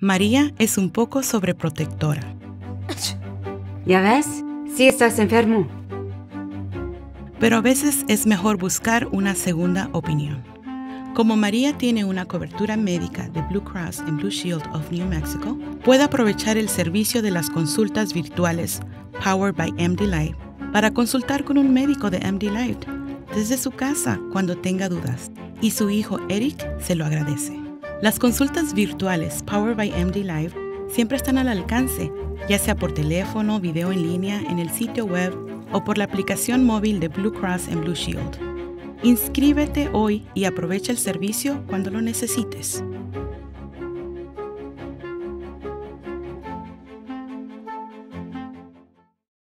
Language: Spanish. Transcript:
María es un poco sobreprotectora. ¿Ya ves? Sí estás enfermo. Pero a veces es mejor buscar una segunda opinión. Como María tiene una cobertura médica de Blue Cross and Blue Shield of New Mexico, puede aprovechar el servicio de las consultas virtuales Powered by MD Live para consultar con un médico de MD Live desde su casa cuando tenga dudas, y su hijo Eric se lo agradece. Las consultas virtuales Powered by MD Live siempre están al alcance, ya sea por teléfono, video en línea, en el sitio web o por la aplicación móvil de Blue Cross and Blue Shield. Inscríbete hoy y aprovecha el servicio cuando lo necesites.